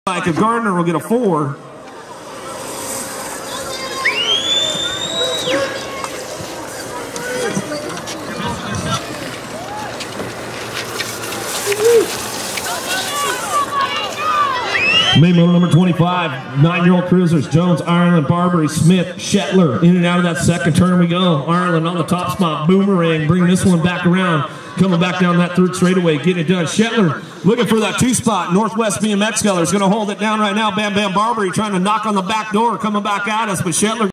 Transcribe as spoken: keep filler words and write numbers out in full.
Like if Gardner will get a four. Main modal number twenty-five, nine-year-old cruisers, Jones, Ireland, Barbary, Smith, Shetler. In and out of that second turn we go. Ireland on the top spot, Boomerang, bring this one back around. Coming back down that third straightaway, getting it done. Shetler looking for that two spot. Northwest B M X color is going to hold it down right now. Bam Bam Barbary trying to knock on the back door, coming back at us, but Shetler